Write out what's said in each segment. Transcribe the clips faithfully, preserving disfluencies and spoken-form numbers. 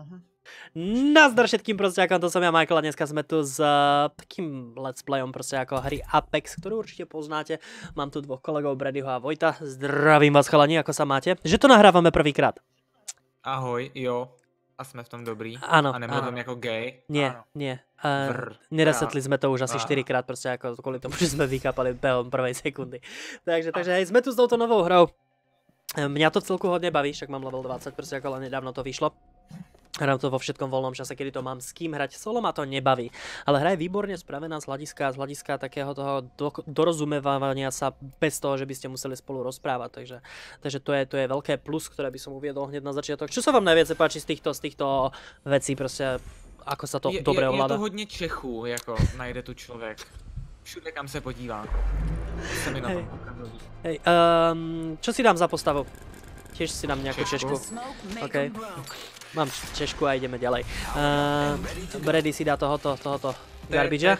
Aha. Nazdar všetkým proste, ako to som ja, Michael, a dneska sme tu s uh, takým let's playom proste ako hry Apex, ktorú určite poznáte. Mám tu dvoch kolegov, Bradyho a Vojta. Zdravím vás, chalani, ako sa máte? Že to nahrávame prvýkrát. Ahoj, jo. A jsme v tom dobrý. Áno, A nemluvím jako gay. Nie, Áno. nie. Uh, Vrr. Neresetli sme to už asi Vrr. štyrikrát, proste ako kvôli tomu, že sme vykapali behom prvej sekundy. Takže, takže hej, sme tu s touto novou hrou. Mňa to celku hodne baví, však mám level dvadsať, proste ako len nedávno to vyšlo. Hrám to vo všetkom voľnom čase, kedy to mám s kým hrať. Solo ma to nebaví, ale hra je výborne spravená z hľadiska, z hľadiska takého toho do, dorozumevania sa bez toho, že by ste museli spolu rozprávať. Takže, takže to, je, to je veľké plus, ktoré by som uviedol hneď na začiatok. Čo sa vám najviac páči z týchto, z týchto vecí, proste ako sa to je, dobre je, ovláda? Je to hodně Čechů, jako najde tu člověk. Všude, kam se podívá. Se mi na Hej. tom pokazují. Hej, um, čo si dám za postavu? Tiež si dám nejakú Češku. češku. OK. Mám češku a ideme ďalej. Uh, Brady si dá tohoto, tohoto garbidža.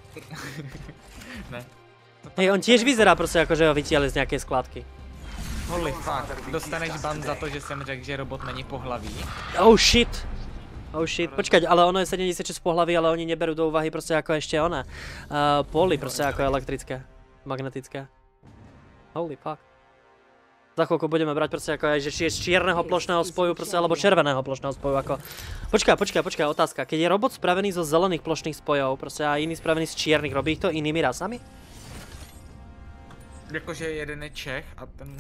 Ne. Hej, on tiež vyzerá proste ako, že ho vytiahli z nejakej skladky. Holy fuck, dostaneš ban za to, že jsem řekl, že robot není pohlaví. Oh shit! Oh shit, počkať, ale ono je sedemdesiatšesť pohlaví, ale oni neberú do úvahy proste ako ešte ona. Uh, Poly proste ako elektrické, magnetické. Holy fuck. Za chvíľku budeme brať proste ako aj, že či je z čierneho plošného spoju proste, alebo červeného plošného spoju ako... Počkaj, počkaj, počkaj, otázka. Keď je robot spravený zo zelených plošných spojov proste a iný spravený z čiernych, robí ich to inými rasami? Jakože jeden je Čech a ten...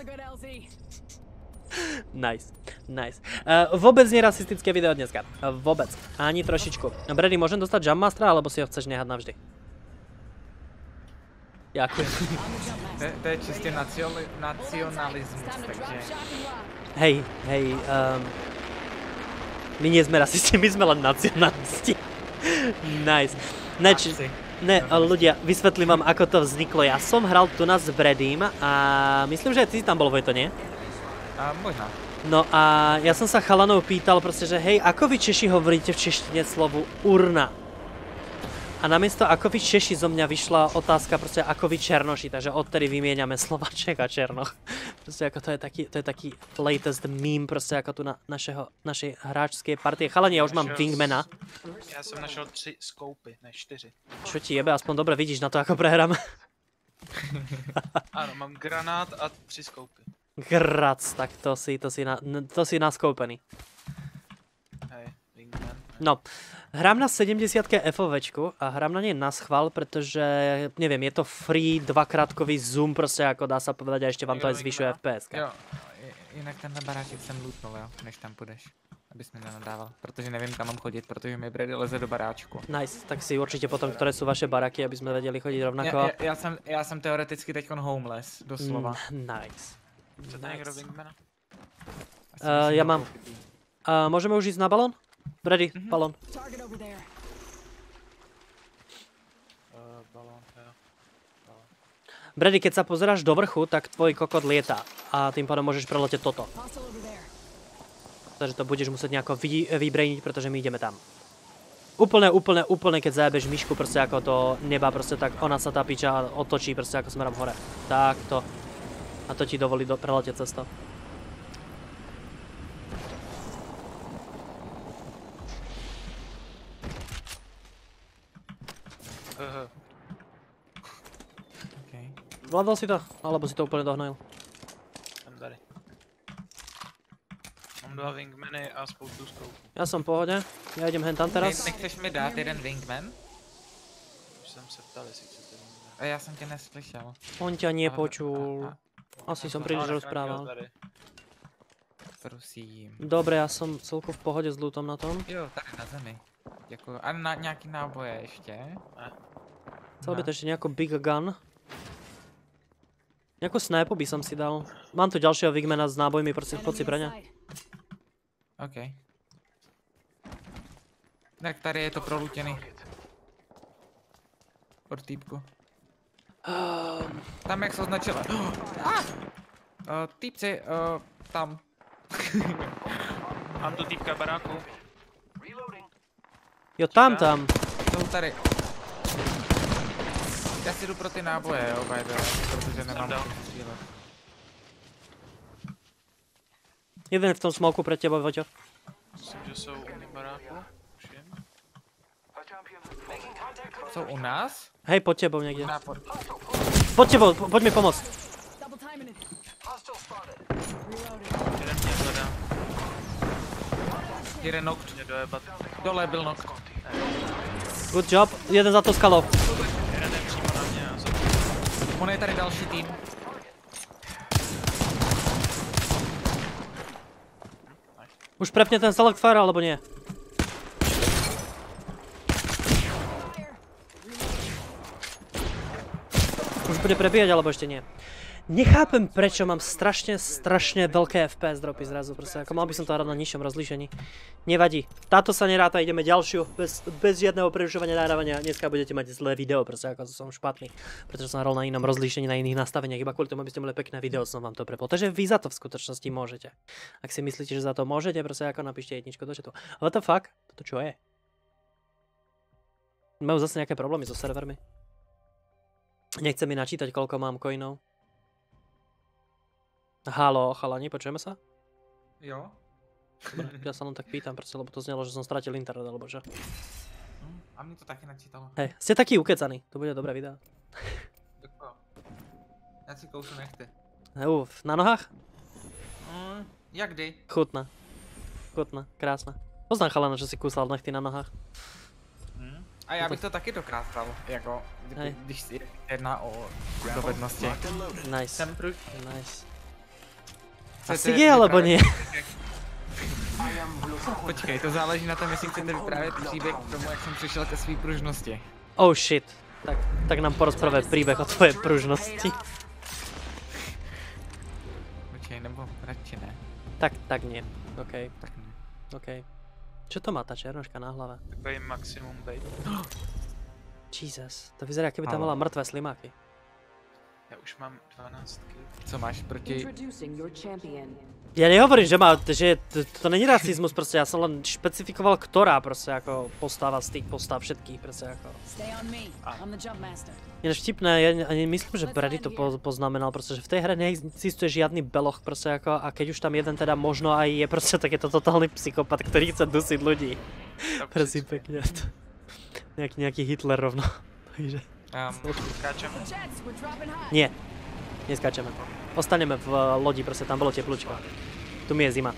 Nice, nice. Uh, vôbec nie rasistické video dneska. Uh, vôbec. Ani trošičku. Brady, môžem dostať Jumpmastera, alebo si ho chceš nehať navždy? Ďakujem. To, to je čistě nacionali, nacionalismus, takže... Hej, hej, um, my nie sme rasisti, my sme len nacionalisti. Nice. Ne, či, ne, ľudia, vysvetlím vám, ako to vzniklo. Ja som hral tu nás s Bradym a myslím, že aj ty si tam bol, Vojto, nie? A možná. No a ja som sa chalanov pýtal proste, že hej, ako vy Češi hovoríte v češtine slovu urna? A namiesto ako vy Češi zo mňa vyšla otázka proste ako vy Černoši, takže odtedy vymieňame Slovaček a Černoch. Proste ako to je taký, to je taký latest meme proste ako tu na našeho, našej hráčskej partie. Chalani, ja už mám wingmana. Já jsem našel tři skoupy, ne čtyři. Čo ti jebe, aspoň dobre vidíš na to, ako prehrám. Ano, mám granát a tři skoupy. Grac, tak to si, to si, na, to si naskoupený. Hej, wingman. No, hrám na sedemdesiatke FOVčku a hrám na nej na schvál, pretože, neviem, je to free dvakrátkový zoom, proste ako dá sa povedať a ešte vám to aj zvyšuje F P S. Jo, jinak tenhle baráček jsem lootnul, jo, než tam půjdeš. Abys mi nenadával, protože nevím, kam mám chodit, protože mi Brady leze do baráčku. Nice, tak si určite potom, ktoré sú vaše baraky, aby sme vedeli chodiť rovnako. Já, já, já, jsem, já jsem teoreticky teďkon homeless, doslova. Mm, nice. Chcete někdo wingmana? Uh, ja mám. Uh, môžeme už ísť na balón? Brady, mm-hmm. balón. Uh, balón, jo. Balón. Brady, keď sa pozeráš do vrchu, tak tvoj kokot lieta a tým pádom môžeš preletieť toto. Takže to budeš musieť nejako vy, vybrejniť, pretože my ideme tam. Úplne, úplne, úplne, keď zajebeš myšku proste ako do neba, proste tak ona sa tá piča otočí proste ako smerom hore. Takto. A to ti dovolí do, preletieť cez to. Uh, Okay. Vládol si to? Alebo si to úplne dohnojil? jsem tady. Mám dva wingmany a spoustu skoupů. Ja som v pohode. Ja idem hen tam teraz. Ne, nechceš mi dát jeden wingman? Už jsem se ptal, jestli chcete wingman. A já jsem tě neslyšel. On ťa nepočul. Asi som príliš rozprával. Prosím. Dobre, ja som celku v pohode s lootom na tom. Jo, tady na zemi. Děkuju. A na nějaký náboje ještě? Ne. Chcel by to ešte nejakú big gun. Nejakú snipu by som si dal. Mám tu ďalšieho wingmana s nábojmi, proste poď si pre ňa. OK. Tak tady je to prolutěný. Od týpku. Um, Tam jak se označil. Oh, ah! uh, týpci, uh, tam. Mám tu týpka v baráku. jo, tam, tam. Jsou tady. Já si jdu pro ty náboje, jo, by the way, protože nemám dal. co střílet. Jeden v tom smoku pre teba, Voťo. Myslím, že jsou u mě baráku. Všim. Jsou u nás? Hej, pod tebou někde. Na pod... Pod tebou, po- pojď mi pomoct. Jeden mě hledá. Jeden knocked. Mě dojebat. Dole byl knocked. Good job, jeden za to skalou. Jeden je přímo na mě a za On je tady další tým. Už prepně ten select fire, alebo nie? Už bude prebíjať, alebo ešte nie? Nechápem, prečo mám strašne, strašne veľké F P S dropy zrazu, proste, ako mal by som to hrať na nižšom rozlíšení. Nevadí, táto sa neráta, ideme ďalšiu, bez, bez žiadneho prerušovania nahrávania. Dneska budete mať zlé video, proste, ako som špatný, pretože som hral na inom rozlíšení, na iných nastaveniach, iba kvôli tomu, aby ste mali pekné video, som vám to prepol. Takže vy za to v skutočnosti môžete. Ak si myslíte, že za to môžete, proste, ako napíšte jedničku do chatu. What the fuck? Toto čo je? Majú zase nejaké problémy so servermi. Nechce mi načítať, koľko mám coinov. Haló, chalani, počujeme sa? Jo. Dobre, ja sa len tak pýtam, proste, lebo to znelo, že som stratil internet, alebo čo? Hm, a mne to taky načítalo. Hej, ste takí ukecaní, to bude dobré video. Děkuju. Já si kousu nechte. Uf, na nohách? Mm, jak kdy? Chutná. Chutná, krásna. Poznám chalana, že si kúsal nechty na nohách. Hm. A já bych to taky dokázal, jako, Hej. kdy, když si jedná o dovednosti. Nice, Jsem pruž. nice. Chcete Asi je, alebo nie? Počkej, to záleží na tom, jestli chcete vyprávět příběh k tomu, jak jsem přišel ke své pružnosti. Oh shit. Tak, tak nám porozprávej príbeh o tvojej pružnosti. Počkej, nebo radši ne. Tak, tak nie. OK, Tak ne. OK. Čo to má tá černoška na hlave? takový maximum bait. Jesus, to vyzerá, keby tam Áno. mala mŕtvé slimáky. Já už mám dvanáct kill. Co máš proti... Introducing your champion. Ja nehovorím, že má, že to, to není rasizmus, proste, ja som len špecifikoval, ktorá proste ako postava z tých postav všetkých, proste ako. Stay on me. I'm the jump master. Ináč vtipné, ja ani myslím, že Brady to po, poznamenal, proste, že v tej hre neexistuje žiadny beloch, proste ako, a keď už tam jeden teda možno aj je, proste, tak je to totálny psychopat, ktorý chce dusiť ľudí. Prosím pekne. Nejaký, nejaký Hitler rovno. Takže. Um, Skáčeme. Jets, we're dropping high. Nie, neskáčeme. Ostaneme v uh, lodi, proste, tam bolo teplúčko. Tu mi je zima.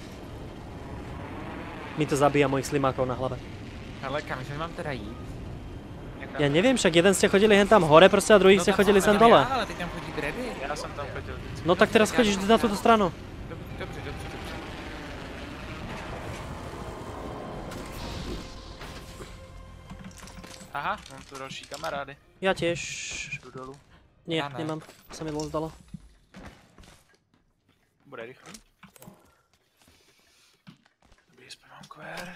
Mi to zabíja mojich slimákov na hlave. hele, kam že mám teda jít? Ja neviem, však jeden ste chodili hen tam hore proste a druhý ste tam chodili jsem sem chodil dole. já, ale teď tam chodí Brady. Já jsem tam chodil vždycky. No tak teraz chodíš na túto stranu. Dobře, dobře, dobře, dobře. Aha, mám tu další kamarády. Ja tiež. Jdu dolů. Nie, Ja ne. nemám. Sa mi dlho zdalo. Bude rychlý. Dobrý, zpěvám kvér.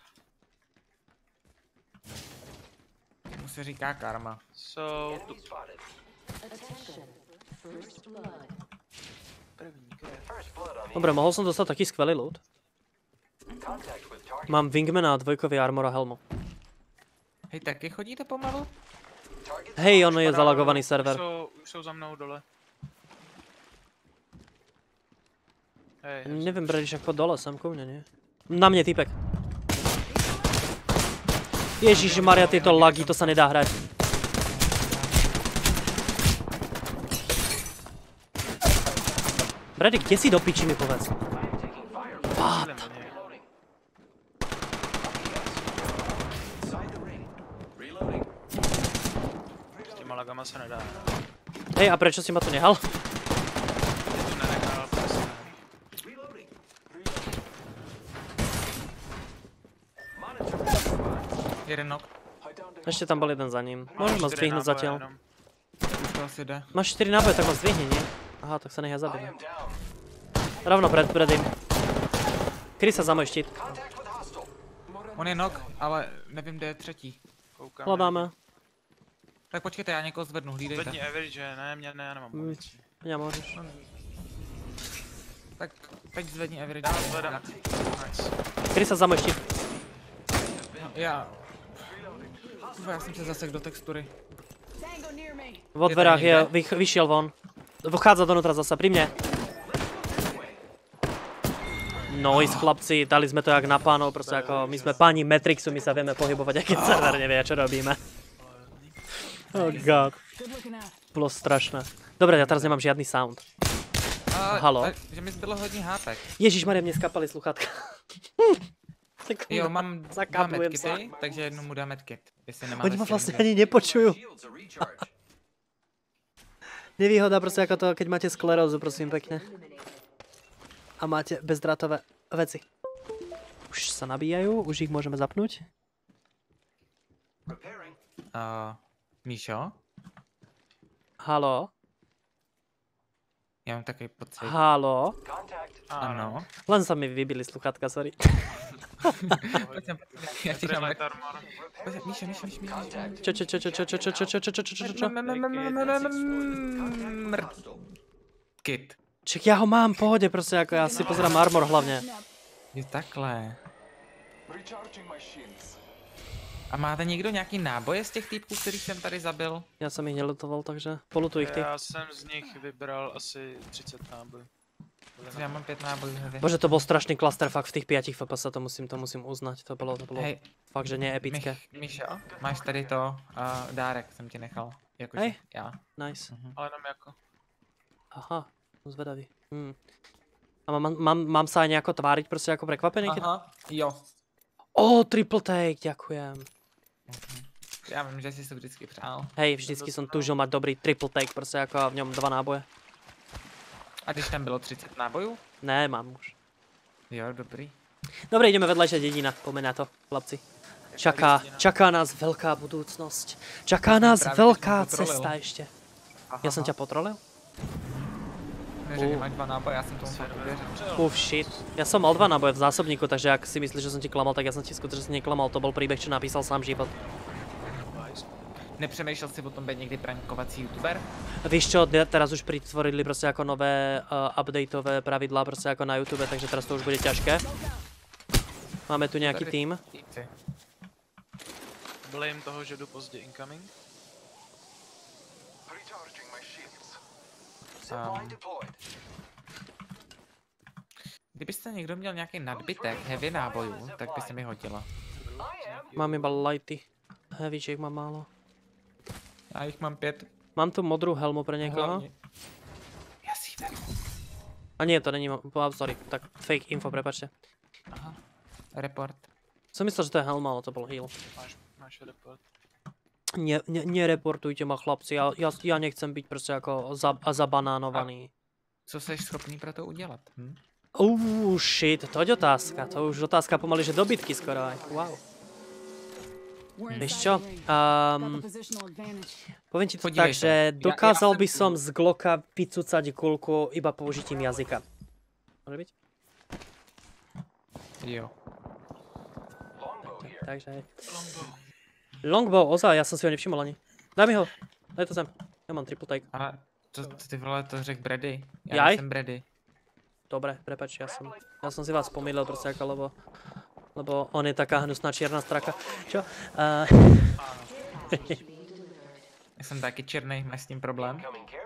Tomu se říká karma. Jsou tu Attention. First blood. první kvér. Dobre, mohol som dostať taký skvelý loot. Mám Wingmana a dvojkový armor a helmu. Hej, taky chodíte pomalu? Hej, ono je zalagovaný server. Už jsou, už jsou za mnou dole. Hej, Neviem, Brady, však pod dole, sem ku mne, nie? Na mne, typek. Ježiš Maria, tieto lagy, to sa nedá hrať. Brady, kde si do piči mi povedz? střílím do něj. S těma lagama se nedá. Hej, a prečo si ma tu nehal? Ty tu nenechal, prostě. Jeden nok. Ešte tam bol jeden za ním. Môžeš ma čtyři zdvihnúť náboje zatiaľ. jenom. Už to asi jde. Máš štyri náboje, tak ma zdvihni, nie? Aha, tak sa nech ja zabijeme. Rovno pred, pred ním. Kryj sa za môj štít. On je nok, ale nevím, kde je třetí. Koukám. Hľadáme. Tak počkejte, já někoho zvednu, hlídejte. Zvedni average, ne, mě ne, já nemám Mm. munici. Ja môžeš. Tak teď zvedni average. Já zvedám. Nice. Kryj sa za môj štít. Já... Kurva, já jsem se zasek do textury. Tango near me. Vo Je dverách tam je, niekde? vych, vyšiel von. Vchádza donútra zasa, pri mne. Noise, chlapci, dali sme to jak na pánov, proste ako my sme páni Matrixu, my sa vieme pohybovať, aký server nevie, čo robíme. Oh god. Good looking out. Bolo strašné. Dobre, ja teraz nemám žiadny sound. A, Halo? Takže mi zbylo hodně hápek. Ježišmarja, mne skapali sluchátka. Jo, mám dva Zakaplujem medkity, takže jednu mu dá medkit. Jestli nemá Oni ma ještě vlastne někde. ani nepočujú. Nevýhoda proste ako to, keď máte sklerózu, prosím pekne. A máte bezdrátové veci. Už sa nabíjajú, už ich môžeme zapnúť. Uh, Míšo? Haló? Já mám takový pocit. Haló? Ano. Len sa mi vybili sluchátka, sorry. Já ti dám Triplet armor. Míšo, Míšo, Míšo, Míšo. Čo, čo, čo, čo, čo, čo, čo, čo, čo, čo, čo, čo, čo, čo? Kit. Čak ja ho mám, pohode, proste ako ja si pozerám armor hlavne. Je takhle. A máte někdo nějaký náboje z těch týpků, kterých jsem tady zabil? Ja som ich nelutoval, takže polutuj ich ty. Já jsem z nich vybral asi třicet nábojů. Já mám pět nábojů. Hevy. Bože, to bol strašný clusterfuck v tých piatich F P S, to musím, to musím uznať, to bolo, to bolo Hej, fakt, že neepické. Mich, Míšo, máš tady to uh, dárek, jsem ti nechal. Jakože Hej. já. Nice. Ale jenom jako. Aha, som zvedavý. Hm. A mám, mám, mám sa aj nejako tváriť proste ako prekvapený? Keď... Aha, jo. Ó, triple take, ďakujem. Já vím, že jsi to vždycky přál. Hej, vždycky som túžil mať dobrý triple take, proste ako a v ňom dva náboje. A když tam bylo třicet nábojů? Ne, mám už. Jo, dobrý. Dobre, ideme vedľajšia dedina, poďme na to, chlapci. Čaká, čaká nás veľká budúcnosť. Čaká nás Právě veľká teď jsem potrolil. cesta ešte. Ja som ťa potrolil? Neřekl, že máš dva náboje, já jsem tomu fakt uvěřil. Uf, shit. Ja som mal dva náboje v zásobníku, takže ak si myslíš, že som ti klamal, tak ja som ti skutočne neklamal. To bol príbeh, čo napísal sám život. Nepřemýšlel si o tom být někdy prankovací youtuber? Víš čo, de- teraz už pritvorili proste ako nové uh, updateové pravidlá proste ako na YouTube, takže teraz to už bude ťažké. Máme tu nejaký Tady tým. týpci. Blame toho, že jdu pozdě incoming. Um, kdybyste někdo měl nějaký nadbytek heavy nábojů, tak by se mi hodilo. Mám iba lighty. Heavyček mám málo. Já jich mám pět. Mám tu modrú helmu pre niekoho. Hlavně. Já si ji vezmu. A nie, to není, oh, sorry, tak fake info, prepačte. Aha. Report. Som myslel, že to je helma, ale to bol heal. Máš, máš report. Ne, ne, nereportujte ma chlapci, ja, ja, ja nechcem byť proste ako za, zabanánovaný. Co jsi schopný pro to udělat? Hm? Uuu, shit, to je otázka, to už otázka pomaly, že dobytky skoro aj, wow. Vieš čo, um, poviem ti to Podívej tak, sa. že Ja- ja dokázal som by tu. som z Glocka vycúcať kulku iba použitím jazyka. Môže byť? Jo. Takže hej. Longbow, ozaj, ja som si ho nevšimol ani. Daj mi ho, daj to sem, ja mám triple take. Ale to, to ty vole, to řekl Brady. Já Jaj? jsem Brady. Dobre, prepač, ja som, ja som si vás pomýlil proste ako, lebo, lebo on je taká hnusná čierna straka. Čo? Uh, Já jsem taky černý, máš s tím problém?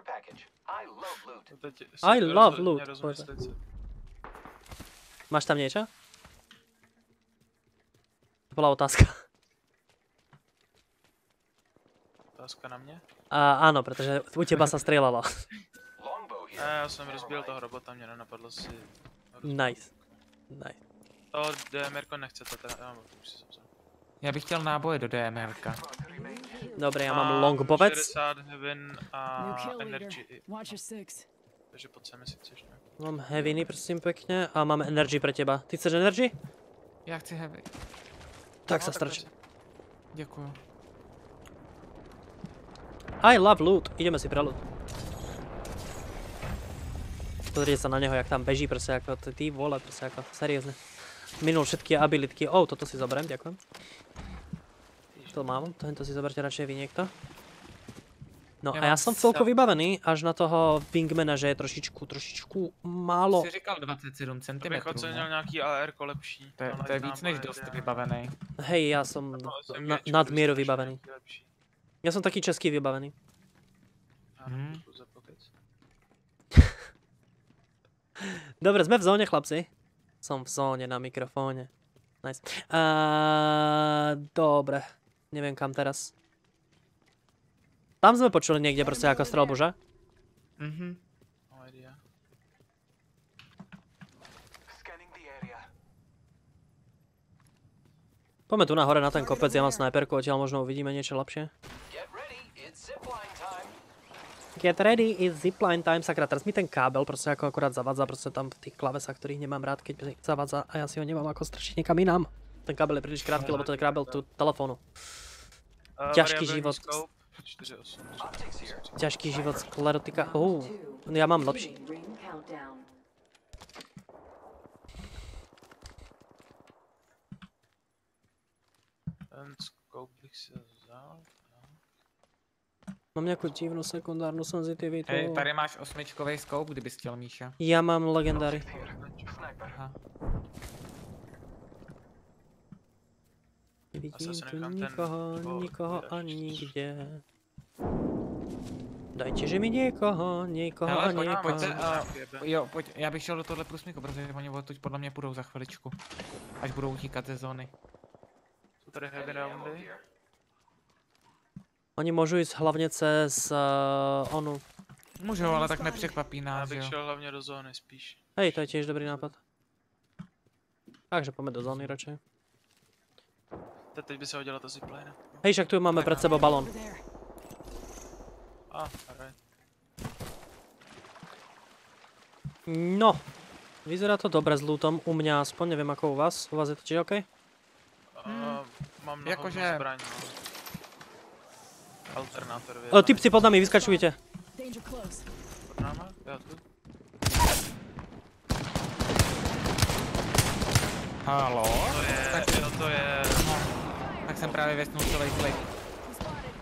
To teď si I love rozho- loot, nerozmyslet si. máš tam niečo? To bola otázka. Otázka na mě? A, áno, pretože u teba sa strieľalo. Ne, já jsem rozbil toho robota, mě nenapadlo si... Nice. Nice. To DMRko nechcete, teda, já už si zapsal. Já bych chtěl náboje do DMRka. Dobre, ja mám Mám longbovec. šedesát heaven a New kill leader. energy, Watch your six. takže pojď sem, jestli chceš, ne? Mám heaviny, prosím pekne. A mám energy pre teba. Ty chceš energy? Já chci heavy. Tak No, sa tak strč. pojď. Děkuju. I love loot. Ideme si pre loot. Pozrite sa na neho, jak tam beží, proste ako, t- ty vole, proste ako, seriózne. Minul všetky abilitky. Oh, toto si zoberiem, ďakujem. To mám, tento si zoberte radšej vy niekto. No Ja a ja mám som sa- celko vybavený, až na toho wingmana, že je trošičku, trošičku málo. Jsi říkal dvacet sedm To bych centimetrů, ocenil ne? nějaký A R ko lepší. To je, ale to je znám víc než A R, dost já- vybavený. Hej, ja som No, jsem na, Gčku nadmieru strašně vybavený. nějaký lepší. Ja som taký český vybavený. Já Mhm. nevím, za pokec. Dobre, sme v zóne, chlapci. Som v zóne na mikrofóne. Nice. Uh, dobre. Neviem kam teraz. Tam sme počuli niekde proste ako strelbu, že? Mhm. No idea. Poďme tu nahore na ten kopec, ja mám snajperku, odtiaľ možno uvidíme niečo lepšie. Get ready, it's zipline time. Sakra, teraz mi ten kábel proste ako akurát zavadza, proste tam v tých klavesách, ktorých nemám rád, keď mi zavadza a ja si ho nemám ako strčiť niekam inám. Ten kábel je príliš krátky, lebo to je kábel tu telefónu. Uh, Ťažký variabilní život. scope, čtyři osm. Ťažký život sklerotika. Oh, ja mám lepší. Ring countdown. Ten scope bych si vzal. Mám nejakú divnú sekundárnu senzitivitu. Hej, tady máš osmičkový scope, kdybys chtěl, Míša. Ja mám legendary. Aha. Nevidím Asi tu nechám ten nikoho, dvou- nikoho vydač. a nikde. Dajte, že mi niekoho, niekoho a Hele, pojď, niekoho. pojďte, a, Jebe. jo, pojď, já bych šel do tohle průsmyku, protože oni odtud podle mě půjdou za chviličku. Až budou utíkat ze zóny. Jsou tady heavy roundy. Oni môžu ísť hlavne cez uh, onu. Můžou, ale tak nepřekvapí Já nás, bych jo. šel hlavně do zóny spíš. Hej, to je tiež dobrý nápad. Takže poďme do zóny radšej. Te- Teď by se hodila ta zipline. Hej, však tu máme pred sebou balón. Over there. A, alright. No, vyzerá to dobre s lootom, u mňa aspoň, neviem ako u vás. U vás je to tiež OK? Uh, mám na Jakože- hodnou zbraň, no. Alternátor O, vyjednaný. typci pod nami, vyskačujte. Danger close. Pod náma? Jo, tu. Halo? To je, Tak- jo, to je... Tak jsem právě vesnul celý klip. He spotted.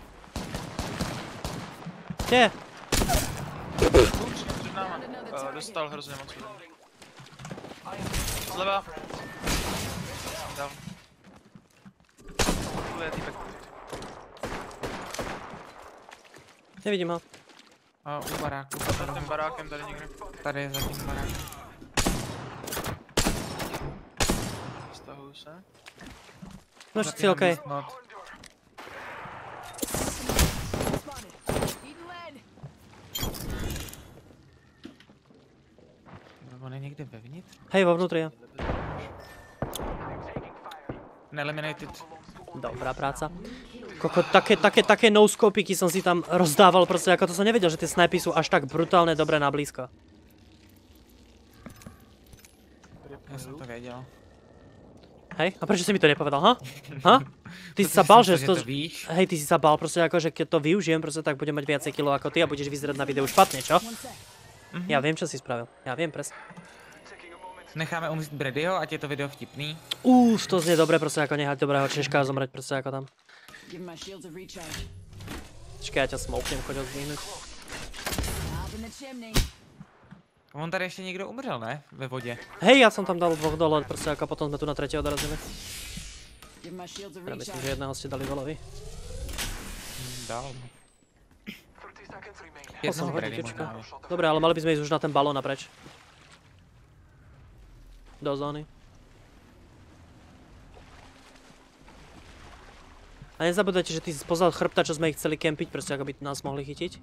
Kde? Kůč, před náma. Uh, dostal hrozně moc lidí. Zleva. Down. Tu je týpek. Nevidím ho. A u baráku. Za tím barákem tady někde. Tady je za tím barákem. Stahuju se. No Za všetci tím OK. not. Spotted. Eating lead. On je někde vevnitř? Hej, vo vnútri je. Neeliminated. Dobrá práca. Koko, také, také, také no-scopiky som si tam rozdával, proste ako to som nevedel, že tie snajpy sú až tak brutálne dobré na blízko. Já jsem to věděl. Hej, a prečo si mi to nepovedal, ha? Ha? Ty si sa bál, že Protože to... to víš. Hej, ty si sa bál proste ako, že keď to využijem, proste tak budem mať viacej kilo ako ty a budeš vyzerať na videu špatne, čo? One sec. Ja viem, čo si spravil. Ja viem, presne. Necháme umístit Bradyho, ať je to video vtipný. Úf, to znie dobre, proste ako nehať dobrého Češka a zomrieť proste ako tam. Give my shields a recharge. Čakaj, ja ťa smoknem, choď ho zdvihnúť. Up in the chimney. On tady ještě někdo umřel, ne? Ve vodě. Hej, ja som tam dal dvoch dole, proste ako potom sme tu na tretieho dorazili. Give my shields a Ja myslím, recharge. že jedného ste dali dolovi. Hm, Dál. To som Jednou hodil Brady tečka. možná, jo. Dobre, ale mali by sme ísť už na ten balón napreč. Do zóny. A nezabudajte, že ty si pozval chrbta, čo sme ich chceli kempiť, proste ako by nás mohli chytiť.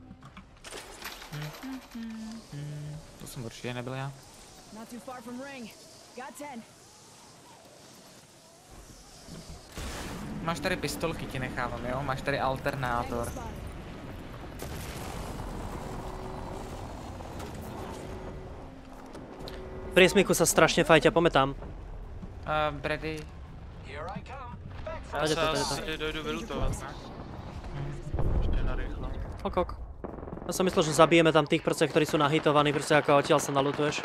To jsem určitě nebyl já. Not too far from ring. Got ten. Máš tady pistolky, ti nechávám, jo? Máš tady alternátor. Tango spotted. V priesmiku sa strašne fajťa, poďme tam. Uh, Brady. Já Tady se to, tady to. asi dojdu vylutovat, ne? Ještě narychlo. Ok, ok. Ja som myslel, že zabijeme tam tých proste, ktorí sú nahitovaní, proste ako odtiaľ sa nalutuješ.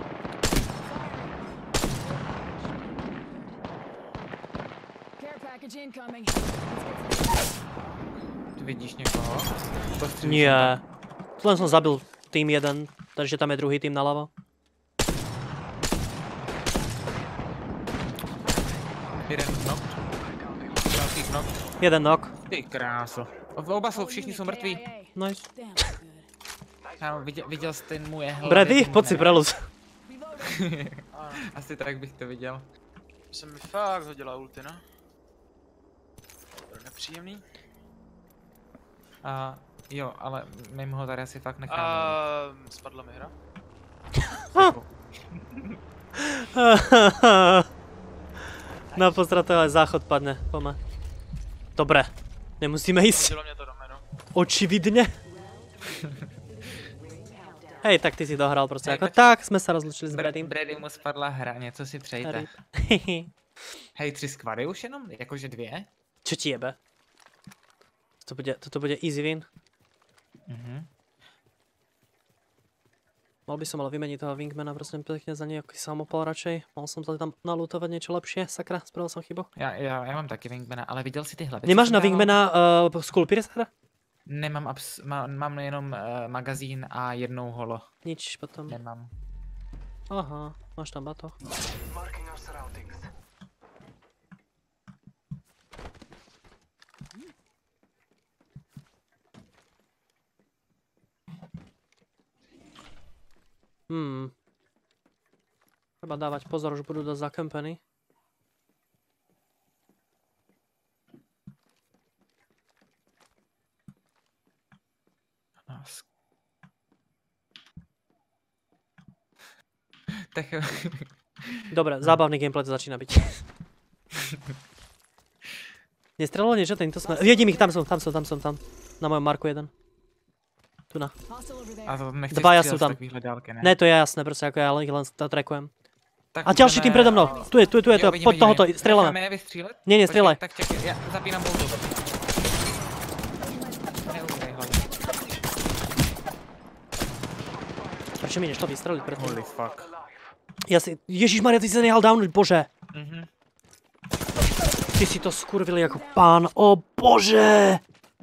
Care package incoming. Ty vidíš někoho? Postřílíš Nie. Len som zabil tým jeden, takže tam je druhý tým naľavo. Jeden knock. Další knock. Jeden knock. Ty kráso. Oba jsou, všichni jsou mrtví. Nice. Damn good. Já viděl, viděl jsi ten můj hlavy. Brady, poď si preluz. Reloading. Asi tak bych to viděl. Jsem mi fakt hodila ulti, no. To je nepříjemný. A jo, ale mimo ho tady asi fakt necháme. A spadla mi hra. Na pozdratový záchod padne, pome. Dobre, nemusíme jít. Hodilo mě to do menu. Očividně. Hej, tak ty si dohral prostě Hej, jako počkej. tak, jsme se rozlučili s Br- Bradym. Brady mu spadla hra, něco si přejte. Rip. Hej, tři skvady už jenom? Jakože dvě? Čo ti jebe? Toto bude, toto bude easy win. Mhm. Mal by som ale vymeniť toho wingmana prosím pekne za nejaký samopal radšej. Mal som tady tam nalutovať niečo lepšie, sakra, spravil som chybu. Já, já, já mám taky wingmana, ale viděl jsi ty hlavy? co Nemáš jsem na dával? wingmana uh, Skulpir hra? Nemám, abs- má, mám jenom uh, magazín a jednou holo. Nič potom. Nemám. Aha, máš tam batoh. Hmm. Treba dávať pozor, už budú dosť zakempení. No, sk- tak Dobre, zábavný gameplay to začína byť. Nestrelilo niečo týmto smerom? Vidím ich, tam som, tam som, tam som, tam. Na mojom marku jeden. Tu na. Hostile over there. a to nechci Dvaja střílet sú z tam. takovýhle dálky, ne? Ne, to je jasné, prostě jako já len, len to trackujem. Tak A ďalší tým predo mnou. Tu je, tu je, tu je, tu je, pod tohoto, strieľame. Necháme je vystřílet? Nie, nie, Počkej, strieľaj. Tak čekaj, já zapínám bouldu. Neumírej hlavně. Prečo mi nešlo vystreliť predtým? Holy fuck. Ja si, Ježišmaria, ty si sa nehal downúť, bože. Mhm. Ty si to skurvil jako pán, o bože.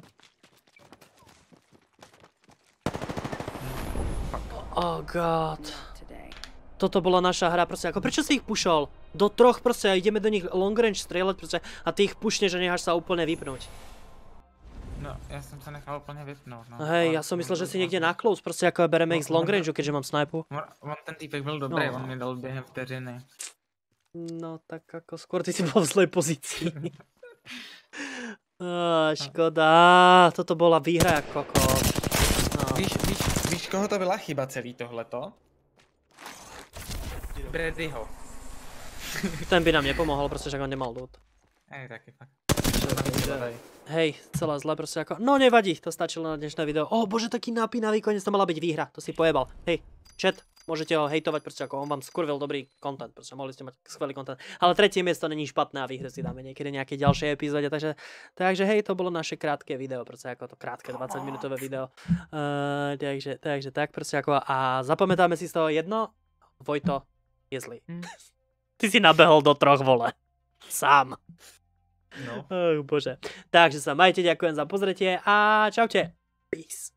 Oh god. Today. Toto bola naša hra, prostě jako, prečo si ich pušol? Do troch prostě a ideme do nich long range strieľať prostě a ty ich pušneš a necháš sa úplne vypnúť. No, já jsem se nechal úplně vypnout, no. Hej, Ale- já som myslel, že si někde na close, prostě jako bereme ich z long range, keďže mám snipu. On, on ten týpek byl dobrý, No. on mi dal během vteřiny. No tak jako skôr ty si bol v zlej pozícii. Á, škoda, toto bola výhra jako kokos. No. Víš, víš, víš, koho to byla chyba celý tohleto? Bradyho. Ten by nám nepomohol, prostě, že on nemal loot. Hej, taky fakt. Hej, celá zle, prostě jako, no nevadí, to stačilo na dnešné video. O bože, taký napínavý koniec, to mala byť výhra, to si pojebal. Hej, chat, môžete ho hejtovať, prostě jako on vám skurvil dobrý content, prostě mohli ste mať skvelý content. Ale tretie miesto není špatné a výhry si dáme niekedy nejaké ďalšie epizóde, takže, takže hej, to bolo naše krátké video, prostě jako to krátké dvadsať minútové video. Uh, takže, takže tak, prostě jako a zapamätáme si z toho jedno, Vojto je zlý. Hm. Ty si nabehol do troch, vole. Sám. No. Oh, bože. Takže sa majte, ďakujem za pozretie a čaute. Peace.